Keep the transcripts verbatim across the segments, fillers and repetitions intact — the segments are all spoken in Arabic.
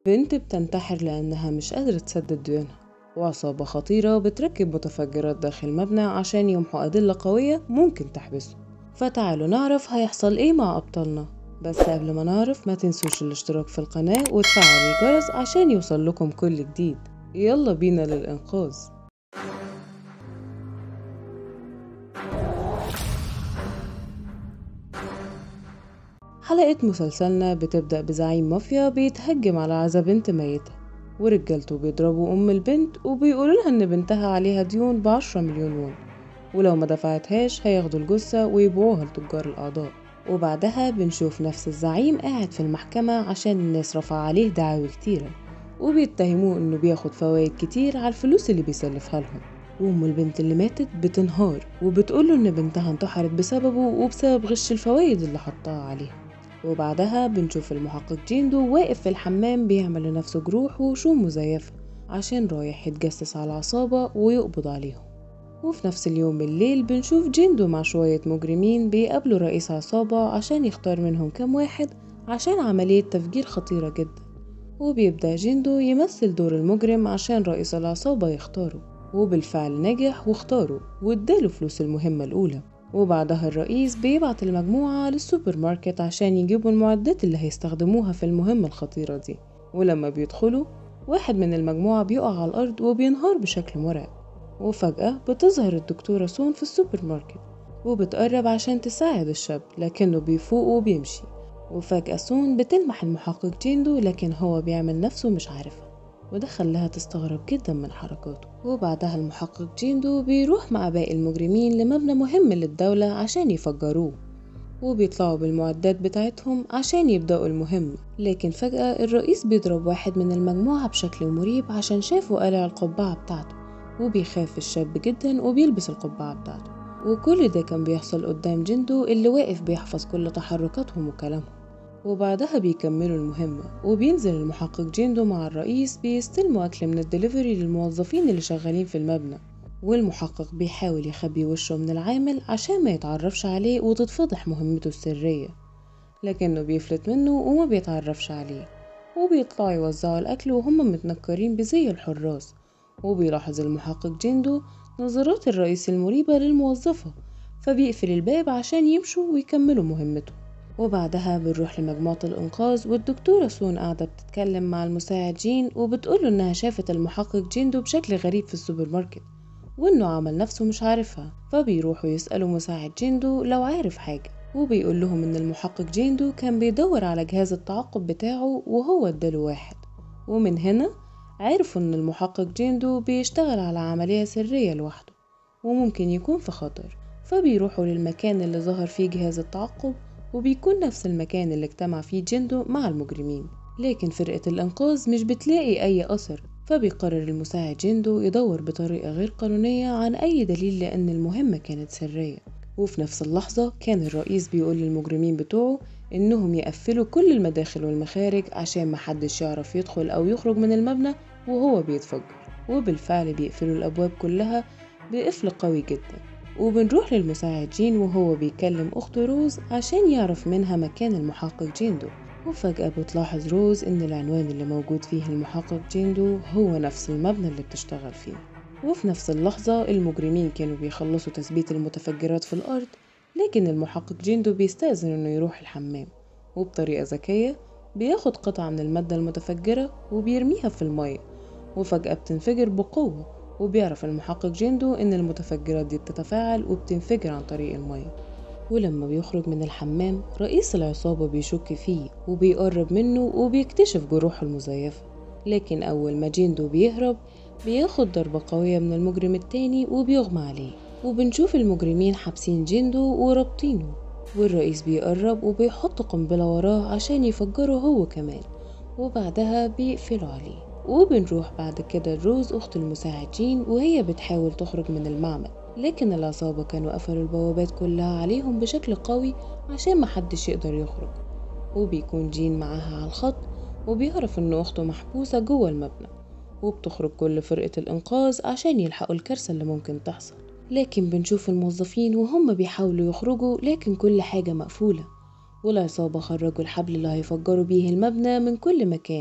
بنت بتنتحر لأنها مش قادرة تسدد ديونها، وعصابة خطيرة بتركب متفجرات داخل مبنى عشان يمحوا أدلة قوية ممكن تحبسه. فتعالوا نعرف هيحصل ايه مع أبطالنا. بس قبل ما نعرف ما تنسوش الاشتراك في القناة وتفعلوا الجرس عشان يوصل لكم كل جديد. يلا بينا للإنقاذ. حلقة مسلسلنا بتبدأ بزعيم مافيا بيتهجم على عزا بنت ميتة، ورجالته بيضربوا أم البنت وبيقولوا لها إن بنتها عليها ديون بعشرة مليون وون، ولو ما دفعتهاش هياخدوا الجثة ويبيعوها لتجار الأعضاء. وبعدها بنشوف نفس الزعيم قاعد في المحكمة عشان الناس رفع عليه دعاوي كتيرة، وبيتهموه إنه بياخد فوايد كتير على الفلوس اللي بيسلفها لهم. وأم البنت اللي ماتت بتنهار وبتقوله إن بنتها انتحرت بسببه وبسبب غش الفوايد اللي حطها عليها. وبعدها بنشوف المحقق جيندو واقف في الحمام بيعمل لنفسه جروح وشوم مزيفة عشان رايح يتجسس على العصابة ويقبض عليهم. وفي نفس اليوم بالليل بنشوف جيندو مع شوية مجرمين بيقابلوا رئيس عصابة عشان يختار منهم كام واحد عشان عملية تفجير خطيرة جدا. وبيبدأ جيندو يمثل دور المجرم عشان رئيس العصابة يختاره، وبالفعل نجح واختاره واداله فلوس المهمة الأولى. وبعدها الرئيس بيبعت المجموعة للسوبر ماركت عشان يجيبوا المعدات اللي هيستخدموها في المهمة الخطيرة دي. ولما بيدخلوا واحد من المجموعة بيقع على الأرض وبينهار بشكل مرعب. وفجأة بتظهر الدكتورة سون في السوبر ماركت وبتقرب عشان تساعد الشاب، لكنه بيفوق وبيمشي. وفجأة سون بتلمح المحقق جيندو لكن هو بيعمل نفسه مش عارفها، وده خلاها تستغرب جدا من حركاته. وبعدها المحقق جيندو بيروح مع باقي المجرمين لمبنى مهم للدولة عشان يفجروه، وبيطلعوا بالمعدات بتاعتهم عشان يبدأوا المهمة. لكن فجأة الرئيس بيضرب واحد من المجموعة بشكل مريب عشان شافه قالع القبعة بتاعته، وبيخاف الشاب جدا وبيلبس القبعة بتاعته. وكل ده كان بيحصل قدام جندو اللي واقف بيحفظ كل تحركاتهم وكلامهم. وبعدها بيكملوا المهمة وبينزل المحقق جيندو مع الرئيس بيستلموا أكل من الدليفري للموظفين اللي شغالين في المبنى. والمحقق بيحاول يخبي وشه من العامل عشان ما يتعرفش عليه وتتفضح مهمته السرية، لكنه بيفلت منه وما بيتعرفش عليه. وبيطلعوا يوزعوا الأكل وهم متنكرين بزي الحراس. وبيلاحظ المحقق جيندو نظرات الرئيس المريبة للموظفة، فبيقفل الباب عشان يمشوا ويكملوا مهمته. وبعدها بنروح لمجموعة الإنقاذ والدكتورة سون قاعدة بتتكلم مع المساعد جين وبتقوله إنها شافت المحقق جيندو بشكل غريب في السوبر ماركت وإنه عمل نفسه مش عارفها. فبيروحوا يسألوا مساعد جيندو لو عارف حاجة، وبيقول لهم إن المحقق جيندو كان بيدور على جهاز التعقب بتاعه وهو اداله واحد. ومن هنا عرفوا إن المحقق جيندو بيشتغل على عملية سرية لوحده وممكن يكون في خطر. فبيروحوا للمكان اللي ظهر فيه جهاز التعقب، وبيكون نفس المكان اللي اجتمع فيه جيندو مع المجرمين. لكن فرقة الإنقاذ مش بتلاقي أي أثر، فبيقرر المساعد جيندو يدور بطريقة غير قانونية عن أي دليل لأن المهمة كانت سرية. وفي نفس اللحظة كان الرئيس بيقول للمجرمين بتوعه إنهم يقفلوا كل المداخل والمخارج عشان محدش يعرف يدخل أو يخرج من المبنى وهو بيتفجر. وبالفعل بيقفلوا الأبواب كلها بقفل قوي جدا. وبنروح للمساعد جين وهو بيكلم أخته روز عشان يعرف منها مكان المحقق جيندو. وفجأة بتلاحظ روز إن العنوان اللي موجود فيه المحقق جيندو هو نفس المبنى اللي بتشتغل فيه. وفي نفس اللحظة المجرمين كانوا بيخلصوا تثبيت المتفجرات في الأرض، لكن المحقق جيندو بيستأذن إنه يروح الحمام، وبطريقة ذكية بياخد قطعة من المادة المتفجرة وبيرميها في المية، وفجأة بتنفجر بقوة. وبيعرف المحقق جيندو إن المتفجرات دي بتتفاعل وبتنفجر عن طريق المية. ولما بيخرج من الحمام رئيس العصابة بيشك فيه وبيقرب منه وبيكتشف جروحه المزيفة. لكن أول ما جيندو بيهرب بياخد ضربة قوية من المجرم التاني وبيغمى عليه. وبنشوف المجرمين حابسين جيندو ورابطينه، والرئيس بيقرب وبيحط قنبلة وراه عشان يفجره هو كمان، وبعدها بيقفلوا عليه. وبنروح بعد كده لروز أخت المساعد جين وهي بتحاول تخرج من المعمل، لكن العصابة كانوا قفلوا البوابات كلها عليهم بشكل قوي عشان محدش يقدر يخرج. وبيكون جين معاها على الخط وبيعرف إن أخته محبوسة جوه المبنى، وبتخرج كل فرقة الإنقاذ عشان يلحقوا الكارثة اللي ممكن تحصل. لكن بنشوف الموظفين وهم بيحاولوا يخرجوا لكن كل حاجة مقفولة، والعصابة خرجوا الحبل اللي هيفجروا بيه المبنى من كل مكان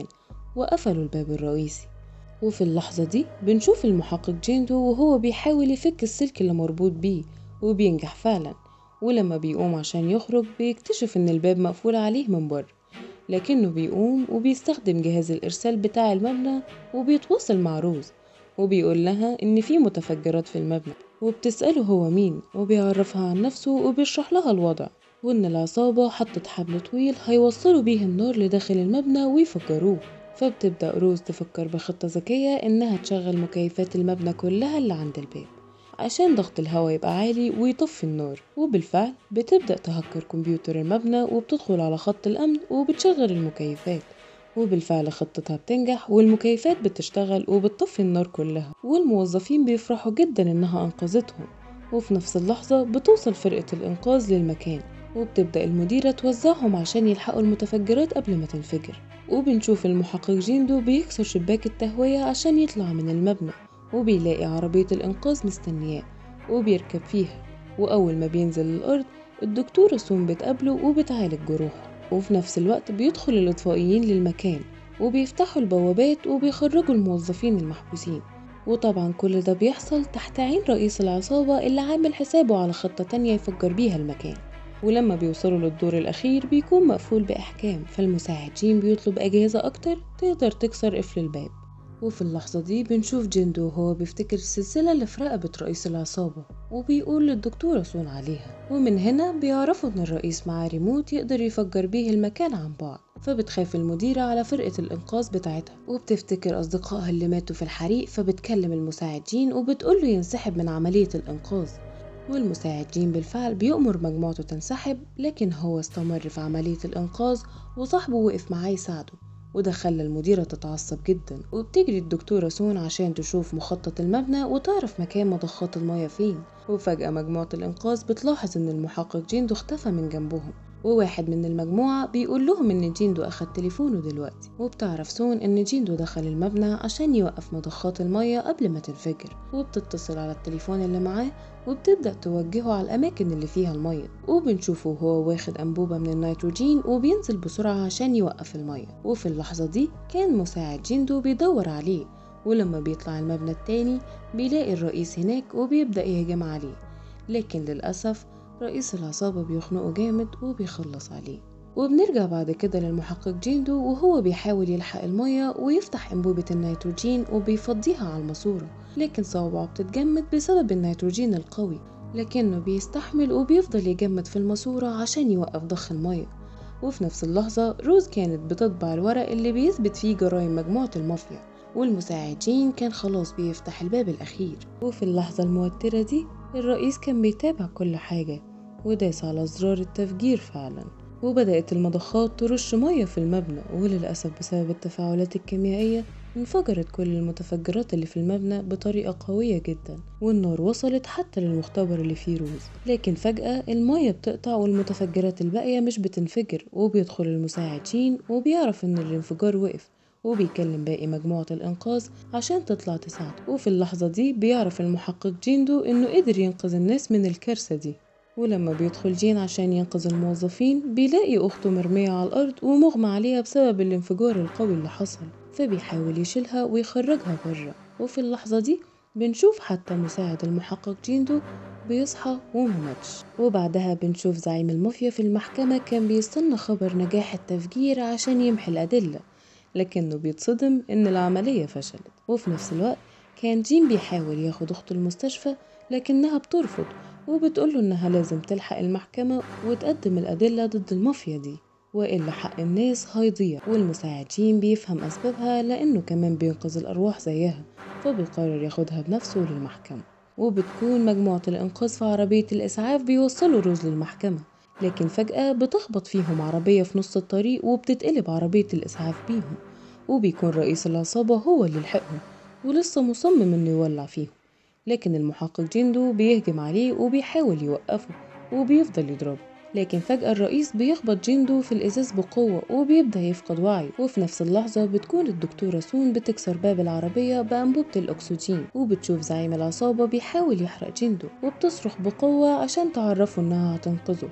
وقفلوا الباب الرئيسي. وفي اللحظة دي بنشوف المحقق جيندو وهو بيحاول يفك السلك اللي مربوط بيه، وبينجح فعلا. ولما بيقوم عشان يخرج بيكتشف ان الباب مقفول عليه من بره، لكنه بيقوم وبيستخدم جهاز الإرسال بتاع المبنى وبيتواصل مع روز، وبيقول لها إن في متفجرات في المبنى، وبتسأله هو مين وبيعرفها عن نفسه وبيشرح لها الوضع، وإن العصابة حطت حبل طويل هيوصلوا بيه النار لداخل المبنى ويفجروه. فبتبدأ روز تفكر بخطة ذكية إنها تشغل مكيفات المبنى كلها اللي عند الباب عشان ضغط الهواء يبقى عالي ويطفي النار. وبالفعل بتبدأ تهكر كمبيوتر المبنى وبتدخل على خط الأمن وبتشغل المكيفات، وبالفعل خطتها بتنجح والمكيفات بتشتغل وبتطفي النار كلها، والموظفين بيفرحوا جدا إنها أنقذتهم. وفي نفس اللحظة بتوصل فرقة الإنقاذ للمكان، وبتبدأ المديرة توزعهم عشان يلحقوا المتفجرات قبل ما تنفجر. وبنشوف المحقق جيندو بيكسر شباك التهوية عشان يطلع من المبنى، وبيلاقي عربية الإنقاذ مستنياه وبيركب فيها. وأول ما بينزل الأرض الدكتورة سون بتقابله وبتعالج جروحه. وفي نفس الوقت بيدخل الإطفائيين للمكان وبيفتحوا البوابات وبيخرجوا الموظفين المحبوسين. وطبعا كل ده بيحصل تحت عين رئيس العصابة اللي عامل حسابه على خطة تانية يفجر بيها المكان. ولما بيوصلوا للدور الأخير بيكون مقفول بإحكام، فالمساعد جين بيطلب أجهزة أكتر تقدر تكسر قفل الباب. وفي اللحظة دي بنشوف جيندو وهو بيفتكر السلسلة اللي في رقبة رئيس العصابة وبيقول للدكتورة سون عليها. ومن هنا بيعرفوا ان الرئيس معاه ريموت يقدر يفجر بيه المكان عن بعد. فبتخاف المديرة على فرقة الإنقاذ بتاعتها وبتفتكر أصدقائها اللي ماتوا في الحريق، فبتكلم المساعد جين وبتقوله ينسحب من عملية الإنقاذ. والمساعد جين بالفعل بيؤمر مجموعته تنسحب، لكن هو استمر في عملية الإنقاذ وصاحبه وقف معاه يساعده، وده خلى المديرة تتعصب جدا. وبتجري الدكتورة سون عشان تشوف مخطط المبنى وتعرف مكان مضخات المياه فين. وفجأة مجموعة الإنقاذ بتلاحظ إن المحقق جيندو اختفى من جنبهم، وواحد من المجموعة بيقول لهم إن جيندو أخد تليفونه دلوقتي. وبتعرف سون إن جيندو دخل المبنى عشان يوقف مضخات المياه قبل ما تنفجر، وبتتصل على التليفون اللي معاه وبتبدأ توجهه على الأماكن اللي فيها المية. وبنشوفه هو واخد أنبوبة من النيتروجين وبينزل بسرعة عشان يوقف المية. وفي اللحظة دي كان مساعد جيندو بيدور عليه، ولما بيطلع المبنى التاني بيلاقي الرئيس هناك وبيبدأ يهجم عليه، لكن للأسف رئيس العصابة بيخنقه جامد وبيخلص عليه. وبنرجع بعد كده للمحقق جيندو وهو بيحاول يلحق المية ويفتح أنبوبة النيتروجين وبيفضيها على الماسورة، لكن صوابعه بتتجمد بسبب النيتروجين القوي، لكنه بيستحمل وبيفضل يجمد في الماسورة عشان يوقف ضخ المية. وفي نفس اللحظة روز كانت بتطبع الورق اللي بيثبت فيه جرائم مجموعة المافيا، والمساعد جين كان خلاص بيفتح الباب الأخير. وفي اللحظة الموترة دي الرئيس كان بيتابع كل حاجة وداس على زرار التفجير فعلا، وبدأت المضخات ترش مية في المبنى. وللأسف بسبب التفاعلات الكيميائية انفجرت كل المتفجرات اللي في المبنى بطريقة قوية جدا، والنار وصلت حتى للمختبر اللي فيه روز. لكن فجأة المية بتقطع والمتفجرات الباقية مش بتنفجر، وبيدخل المساعد جين وبيعرف ان الانفجار وقف، وبيكلم باقي مجموعة الإنقاذ عشان تطلع تساعده. وفي اللحظة دي بيعرف المحقق جيندو إنه قدر ينقذ الناس من الكارثة دي. ولما بيدخل جين عشان ينقذ الموظفين بيلاقي أخته مرمية على الأرض ومغمى عليها بسبب الانفجار القوي اللي حصل، فبيحاول يشيلها ويخرجها بره. وفي اللحظة دي بنشوف حتى مساعد المحقق جيندو بيصحى ومماتش. وبعدها بنشوف زعيم المافيا في المحكمة كان بيستنى خبر نجاح التفجير عشان يمحي الأدلة، لكنه بيتصدم إن العملية فشلت. وفي نفس الوقت كان جين بيحاول ياخد أخته المستشفى لكنها بترفض وبتقوله إنها لازم تلحق المحكمة وتقدم الأدلة ضد المافيا دي وإلا حق الناس هيضيع. والمساعد جين بيفهم أسبابها لأنه كمان بينقذ الأرواح زيها، فبيقرر ياخدها بنفسه للمحكمة. وبتكون مجموعة الإنقاذ في عربية الإسعاف بيوصلوا روز للمحكمة، لكن فجأة بتخبط فيهم عربية في نص الطريق وبتتقلب عربية الإسعاف بيهم، وبيكون رئيس العصابة هو اللي لحقهم ولسه مصمم إنه يولع فيهم، لكن المحقق جيندو بيهجم عليه وبيحاول يوقفه وبيفضل يضربه. لكن فجأة الرئيس بيخبط جيندو في الإزاز بقوة وبيبدأ يفقد وعيه. وفي نفس اللحظة بتكون الدكتورة سون بتكسر باب العربية بأنبوبة الأكسجين، وبتشوف زعيم العصابة بيحاول يحرق جيندو وبتصرخ بقوة عشان تعرفه إنها هتنقذه.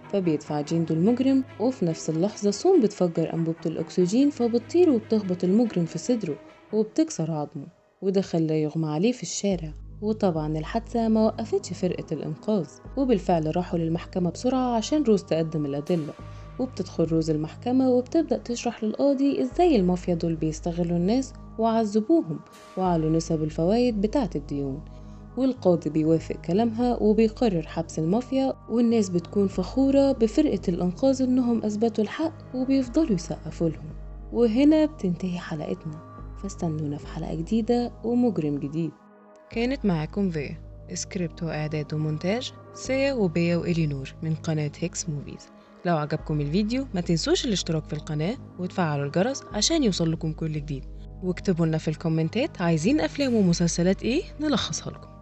فبيدفع جيندو المجرم، وفي نفس اللحظة سون بتفجر أنبوبة الأكسجين فبتطير وبتخبط المجرم في صدره وبتكسر عظمه، وده خلاه يغمى عليه في الشارع. وطبعا الحادثة ما وقفتش فرقة الإنقاذ، وبالفعل راحوا للمحكمة بسرعة عشان روز تقدم الأدلة. وبتدخل روز المحكمة وبتبدأ تشرح للقاضي إزاي المافيا دول بيستغلوا الناس وعذبوهم وعلوا نسب الفوائد بتاعة الديون. والقاضي بيوافق كلامها وبيقرر حبس المافيا، والناس بتكون فخورة بفرقة الإنقاذ إنهم أثبتوا الحق وبيفضلوا يسقفوا لهم. وهنا بتنتهي حلقتنا، فاستنونا في حلقة جديدة ومجرم جديد. كانت معاكم فيا، سكريبت وإعداد ومونتاج سيا وبيا وإلينور من قناة هيكس موفيز. لو عجبكم الفيديو ما تنسوش الاشتراك في القناة وتفعلوا الجرس عشان يوصل لكم كل جديد، واكتبوا لنا في الكومنتات عايزين أفلام ومسلسلات إيه نلخصها لكم.